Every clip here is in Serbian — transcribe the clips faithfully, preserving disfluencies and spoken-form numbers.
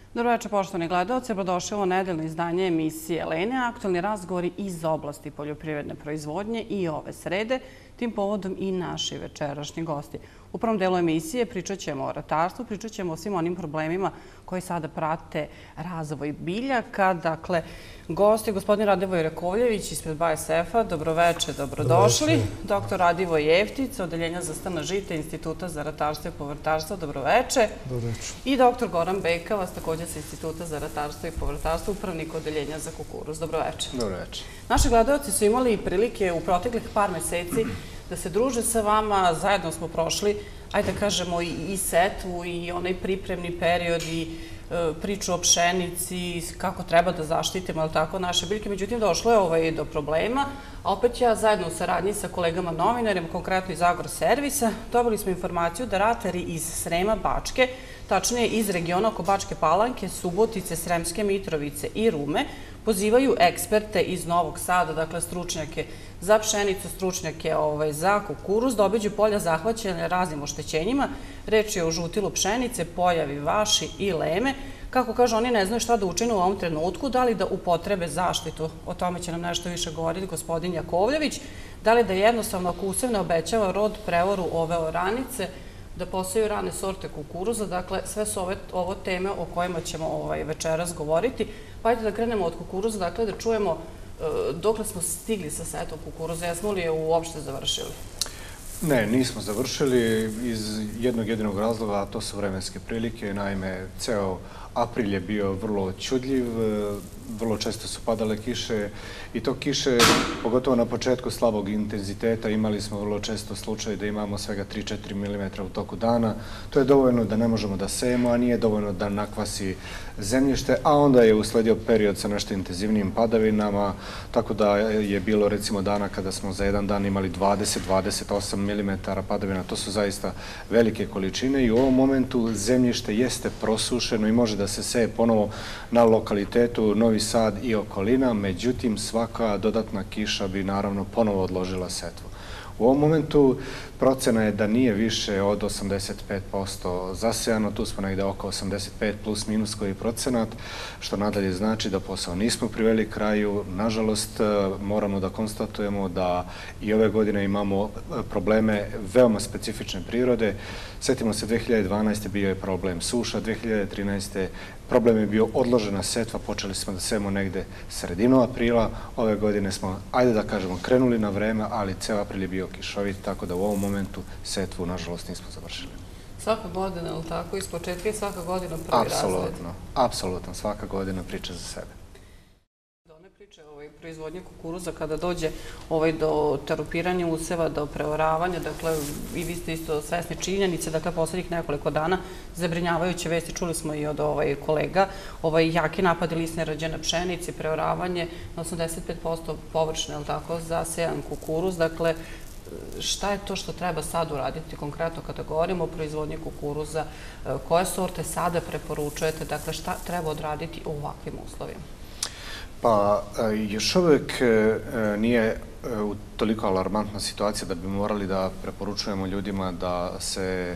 Dobro večer, poštovani gledalci. Dobrodošli u ovo nedeljno izdanje emisije Lene. Aktualni razgovori iz oblasti poljoprivredne proizvodnje i ove srede, tim povodom i naši večerašnji gosti. U prvom delu emisije pričat ćemo o ratarstvu, pričat ćemo o svim onim problemima koji sada prate razvoj biljaka. Dakle, gost je gospodin Radivoj Jakovljević ispred B A S F-a. Dobroveče, dobrodošli. Doktor Radivoj Jeftic, Odeljenja za stana žita Instituta za ratarstvo i povrtarstvo. Dobroveče. Dobroveče. I doktor Goran Bekavac, također sa Instituta za ratarstvo i povrtarstvo, upravnik Odeljenja za kukuruz. Dobroveče. Dobroveče. Naši gledalci su imali prilike u proteklih par meseci da se druže sa vama. Zajedno smo prošli, ajde da kažemo, i setvu i onaj pripremni period i priču o pšenici, kako treba da zaštitimo naše biljke. Međutim, došlo je do problema, a opet ja zajedno u saradnji sa kolegama novinarima, konkretno iz Agro servisa, dobili smo informaciju da ratari iz Srema, Bačke, tačnije iz regiona oko Bačke Palanke, Subotice, Sremske Mitrovice i Rume, pozivaju eksperte iz Novog Sada, dakle stručnjake za pšenicu, stručnjake za kukuruz, da obiđu polja zahvaćene raznim oštećenjima. Reč je o žutilu pšenice, pojavi vaši i leme. Kako kažu, oni ne znaju šta da učine u ovom trenutku, da li da upotrebe zaštitu, o tome će nam nešto više govoriti gospodin Jakovljević, da li da jednostavno, ako usevne obećava rod, prevoru ove oranice, da poseju rane sorte kukuruza. Dakle, sve su ovo teme o kojima ćemo večeras govoriti. Pa ajde da krenemo od kukuruza, dakle da čujemo dokle smo stigli sa setvom kukuruza. Jesmo li je uopšte završili? Ne, nismo završili iz jednog jedinog razloga, a to su vremenske prilike. Naime, ceo april je bio vrlo čudljiv, vrlo često su padale kiše i to kiše, pogotovo na početku slabog intenziteta, imali smo vrlo često slučaj da imamo svega tri do četiri milimetra u toku dana. To je dovoljno da ne možemo da sejemo, a nije dovoljno da nakvasi zemljište, a onda je usledio period sa nešto intenzivnijim padavinama, tako da je bilo recimo dana kada smo za jedan dan imali dvadeset do dvadeset osam milimetara padavina. To su zaista velike količine i u ovom momentu zemljište jeste prosušeno i može da se seje ponovo na lokalitetu Novi Sad i okolina, međutim svaka dodatna kiša bi naravno ponovo odložila setvu. U ovom momentu procena je da nije više od osamdeset pet posto zasejano, tu smo negde oko osamdeset pet plus minus koji procenat, što nadalje znači da posao nismo priveli kraju. Nažalost, moramo da konstatujemo da i ove godine imamo probleme veoma specifične prirode. Sjetimo se, dve hiljade dvanaeste. bio je problem suša, dve hiljade trinaeste. problem je bio odložena setva, počeli smo da sejemo negde sredinu aprila, ove godine smo, ajde da kažemo, krenuli na vreme, ali ceo april je bio kišovit, tako da u ovom momentu setvu, nažalost, nismo završili. Svaka godina, ali tako, iz početka i svaka godina prvi razred? Apsolutno, apsolutno, svaka godina priča za sebe. Do one priče proizvodnje kukuruza, kada dođe do terupiranja useva, do preoravanja, dakle, i vi ste isto svesni činjenice, dakle, poslednjih nekoliko dana zabrinjavajuće vesti, čuli smo i od kolega, jaki napadi lisne rađe na pšenici, preoravanje na osamdeset pet posto površine, ali tako, za sejan kukuruz, dakle, šta je to što treba sad uraditi konkretno kada govorimo o proizvodnji kukuruza, koje sorte sada preporučujete, dakle šta treba odraditi u ovakvim uslovima? Pa još uvek nije toliko alarmantna situacija da bi morali da preporučujemo ljudima da se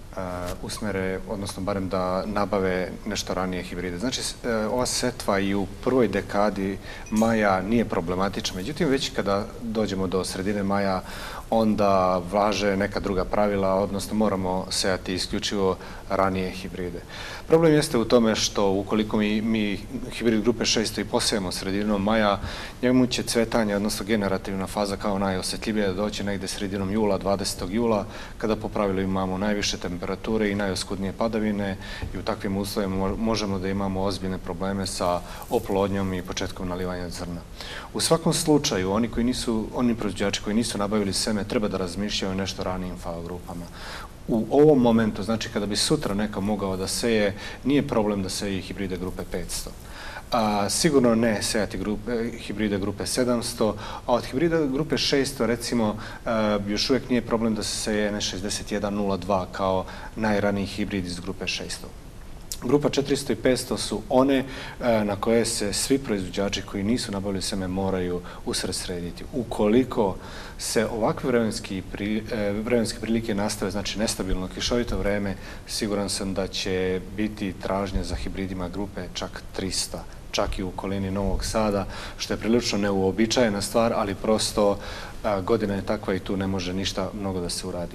usmere, odnosno barem da nabave nešto ranije hibride. Znači, ova setva i u prvoj dekadi maja nije problematična, međutim, već kada dođemo do sredine maja, onda važe neka druga pravila, odnosno moramo sejati isključivo ranije hibride. Problem jeste u tome što ukoliko mi hibrid grupe šesto i posejemo sredinom maja, njemu će cvetanje, odnosno generativna faza kao najosetljivija da doći negde sredinom jula, dvadesetog jula, kada po pravilu imamo najviše temperature i najoskudnije padavine i u takvim uslovima možemo da imamo ozbiljne probleme sa oplodnjom i početkom nalivanja zrna. U svakom slučaju, oni koji nisu, oni proizvođači koji nisu nabavili seme, treba da razmišljaju nešto ranijim falogrupama. U ovom momentu, znači kada bi sutra neko mogao da seje, nije problem da seje hibride grupe petsto. Sigurno ne sejati hibride grupe sedamsto, a od hibrida grupe šesto, recimo, još uvijek nije problem da se seje N šezdeset jedan nula dva kao najraniji hibrid iz grupe šesto. Grupa četiristo i petsto su one na koje se svi proizvođači koji nisu nabavili seme moraju usredsrediti. Ukoliko se ovakve vremenske prilike nastave, znači nestabilno kišovito vreme, siguran sam da će biti tražnje za hibridima grupe čak tristo, čak i u okolini Novog Sada, što je prilično neuobičajena stvar, ali prosto godina je takva i tu ne može ništa mnogo da se uradi.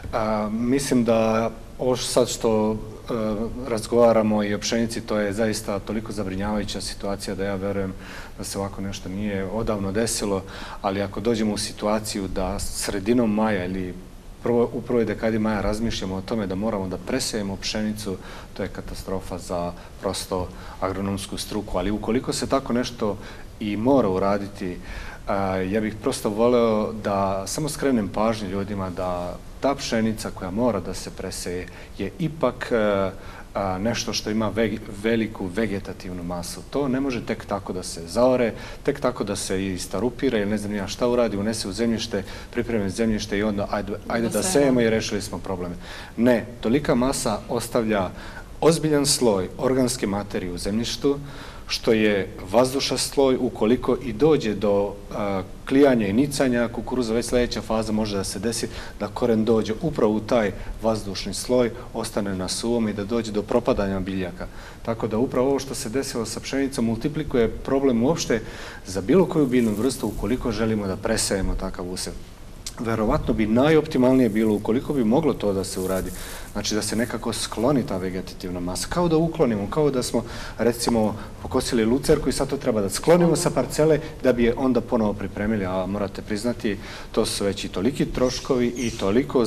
Mislim da ovo sad što razgovaramo i o pšenici, to je zaista toliko zabrinjavajuća situacija da ja verujem da se ovako nešto nije odavno desilo, ali ako dođemo u situaciju da sredinom maja ili u prvoj dekadi maja razmišljamo o tome da moramo da presejemo pšenicu, to je katastrofa za prosto agronomsku struku. Ali ukoliko se tako nešto i mora uraditi, ja bih prosto voleo da samo skrenem pažnju ljudima da ta pšenica koja mora da se preseje je ipak nešto što ima veliku vegetativnu masu. To ne može tek tako da se zaore, tek tako da se i starupira ili ne znam ja šta uradi, unese u zemljište, pripreme zemljište i onda ajde da sejemo i rešili smo probleme. Ne, tolika masa ostavlja ozbiljan sloj organske materije u zemljištu, što je vazdušan sloj. Ukoliko i dođe do klijanja i nicanja kukuruza, već sljedeća faza može da se desi da koren dođe upravo u taj vazdušni sloj, ostane na suvom i da dođe do propadanja biljaka. Tako da upravo ovo što se desilo sa pšenicom multiplikuje problem uopšte za bilo koju biljnu vrstu ukoliko želimo da presejemo takav usev. Verovatno bi najoptimalnije bilo ukoliko bi moglo to da se uradi, znači da se nekako skloni ta vegetativna masa, kao da uklonimo, kao da smo recimo pokosili lucerku i sad to treba da sklonimo sa parcele da bi je onda ponovo pripremili, a morate priznati to su već i toliki troškovi i toliko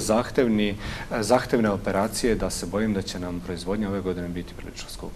zahtevne operacije da se bojim da će nam proizvodnja ove godine biti prilično skupa.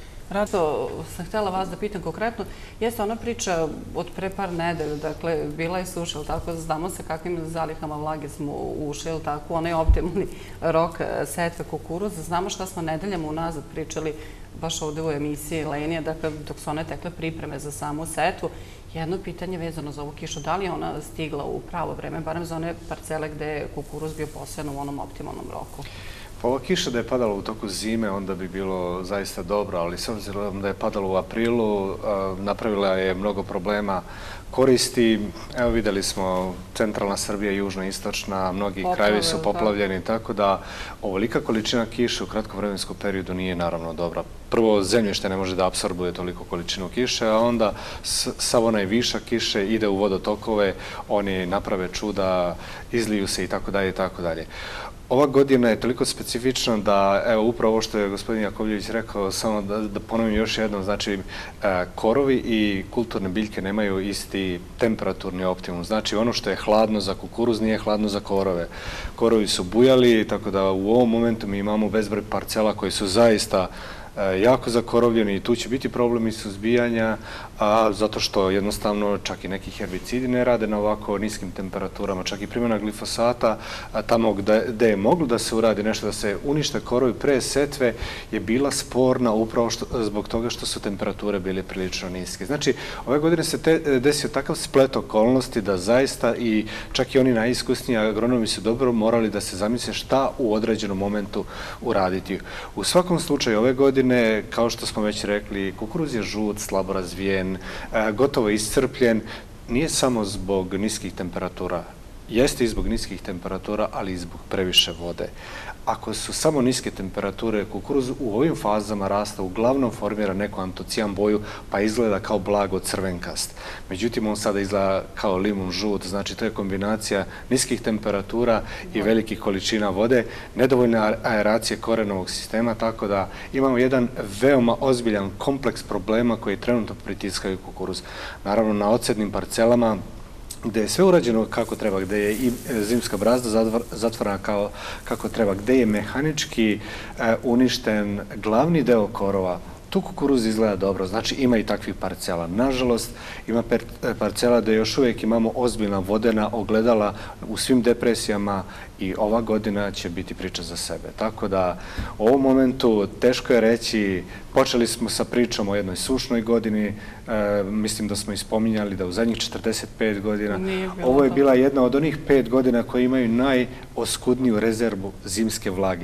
Rato, sam htjela vas da pitam konkretno, jeste ona priča od pre par nedelja, dakle, bila je suša, ili tako, znamo se kakvim zalihama vlage smo ušli, ili tako, onaj optimalni rok setve kukuruza, znamo šta smo nedeljama unazad pričali, baš ovde u emisiji Lenija, dakle, dok su one tekle pripreme za samu setvu. Jedno pitanje vezano za ovu kišu, da li je ona stigla u pravo vreme, barem za one parcele gde je kukuruz bio posajan u onom optimalnom roku? Ova kiša da je padala u toku zime, onda bi bilo zaista dobro, ali s obzirom da je padala u aprilu, napravila je mnogo problema koristi. Evo videli smo centralna Srbija, južna, istočna, mnogi krajevi su poplavljeni, tako da ovolika količina kiše u kratkom vremenskom periodu nije naravno dobra. Prvo, zemljište ne može da apsorbuje toliko količinu kiše, a onda sav onaj višak kiše ide u vodotokove, oni naprave čuda, izliju se i tako dalje i tako dalje. Ova godina je toliko specifična da, evo, upravo ovo što je gospodin Jakovljević rekao, samo da ponovim još jednom, znači, korovi i kulturne biljke nemaju isti temperaturni optimum. Znači, ono što je hladno za kukuruz nije hladno za korove. Korovi su bujali, tako da u ovom momentu mi imamo bezbroj parcela koji su zaista jako zakorovljeni i tu će biti problemi suzbijanja, zato što jednostavno čak i neki herbicidi ne rade na ovako niskim temperaturama, čak i primjena glifosata, tamo gde je moglo da se uradi nešto, da se unište korovi pre setve, je bila sporna upravo zbog toga što su temperature bile prilično niske. Znači, ove godine se desio takav splet okolnosti da zaista i čak i oni najiskusniji agronomi su dobro morali da se zamisle šta u određenom momentu uraditi. U svakom slučaju, ove godine, kao što smo već rekli, kukuruz je žut, slabo razvijen, gotovo iscrpljen, nije samo zbog niskih temperatura. Jeste i zbog niskih temperatura, ali i zbog previše vode. Ako su samo niske temperature, kukuruz u ovim fazama rasta uglavnom formira neku antocijan boju, pa izgleda kao blago crvenkast. Međutim, on sada izgleda kao limun žut, znači to je kombinacija niskih temperatura i velikih količina vode, nedovoljne aeracije korenovog sistema, tako da imamo jedan veoma ozbiljan kompleks problema koji trenutno pritiskaju kukuruz. Naravno, na odsednim parcelama, gde je sve urađeno kako treba, gde je i zimska brazda zatvorena kako treba, gde je mehanički uništen glavni deo korova, tu kukuruz izgleda dobro, znači ima i takvih parcela. Nažalost, ima parcela gde još uvijek imamo ozbiljna vodena ogledala u svim depresijama i ova godina će biti priča za sebe. Tako da u ovom momentu teško je reći, počeli smo sa pričom o jednoj sušnoj godini, mislim da smo ispominjali da u zadnjih četrdeset pet godina, ovo je bila jedna od onih pet godina koje imaju najoskudniju rezervu zimske vlage.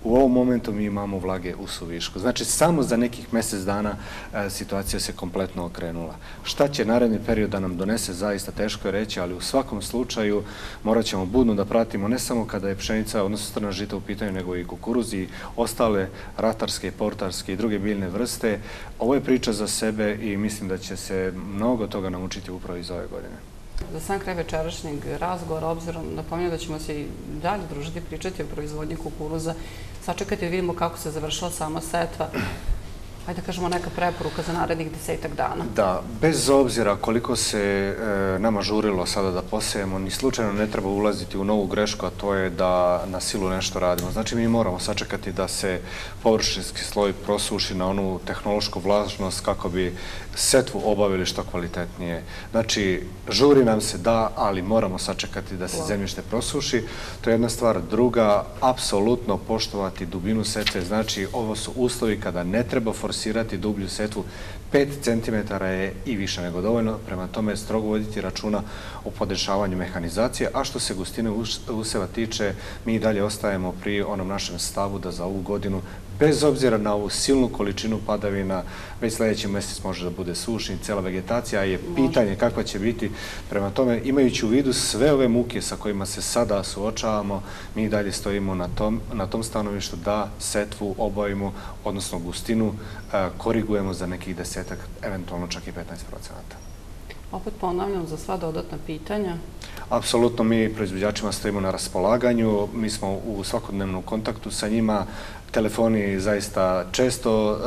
U ovom momentu mi imamo vlage u suvišku. Znači, samo za nekih mjesec dana situacija se kompletno okrenula. Šta će naredni period da nam donese, zaista teško je reći, ali u svakom slučaju morat ćemo budno da pratimo ne samo kada je pšenica, odnosno strna žita u pitanju, nego i kukuruz i ostale ratarske, portarske i druge biljne vrste. Ovo je priča za sebe i mislim da će se mnogo toga naučiti upravo iz ove godine. Za sam kraj večerašnjeg razgovora, obzirom napominjem da ćemo se i dalje družiti, pričati o proizvodnji kukuruza, sačekati da vidimo kako se završila sama setva. Hajde da kažemo neka preporuka za narednih desetak dana. Da, bez obzira koliko se nama žurilo sada da posejemo, ni slučajno ne treba ulaziti u novu grešku, a to je da na silu nešto radimo. Znači, mi moramo sačekati da se površinski sloj prosuši na onu tehnološku vlažnost kako bi setvu obavili što kvalitetnije. Znači, žuri nam se da, ali moramo sačekati da se zemljište prosuši. To je jedna stvar. Druga, apsolutno poštovati dubinu setve. Znači, ovo su uslovi kada ne treba forsirati dublju setvu. pet centimetara je i više nego dovoljno. Prema tome, strogo voditi računa o podešavanju mehanizacije. A što se gustine useva tiče, mi i dalje ostajemo pri onom našem stavu da za ovu godinu, bez obzira na ovu silnu količinu padavina, već sljedeći mjesec može da bude sušni, cela vegetacija, je pitanje kakva će biti. Prema tome, imajući u vidu sve ove muke sa kojima se sada suočavamo, mi i dalje stojimo na tom, na tom stanovištu da setvu obavimo, odnosno gustinu, korigujemo za nekih desetak, eventualno čak i petnaest procenata. Opet ponavljam za sva dodatna pitanja. Apsolutno, mi proizvođačima stojimo na raspolaganju, mi smo u svakodnevnom kontaktu sa njima, telefoni zaista često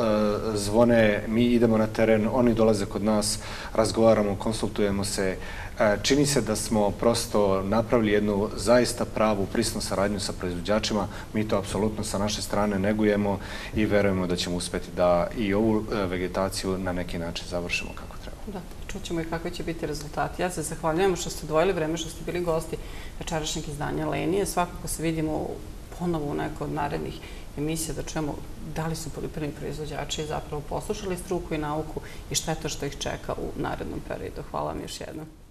zvone, mi idemo na teren, oni dolaze kod nas, razgovaramo, konsultujemo se. Čini se da smo prosto napravili jednu zaista pravu, prisnu saradnju sa proizvođačima. Mi to apsolutno sa naše strane negujemo i verujemo da ćemo uspeti da i ovu vegetaciju na neki način završimo kako treba. Da, čućemo i kakvi će biti rezultati. Ja se zahvaljujem što ste odvojili vreme, što ste bili gosti večerašnjeg izdanja Lenije. Svakako se vidimo ponovo u nekoj od narednih emisija da čujemo da li su poljoprivredni proizvođači zapravo poslušali struku i nauku i šta je to što ih čeka u narednom periodu. Hvala vam još jednom.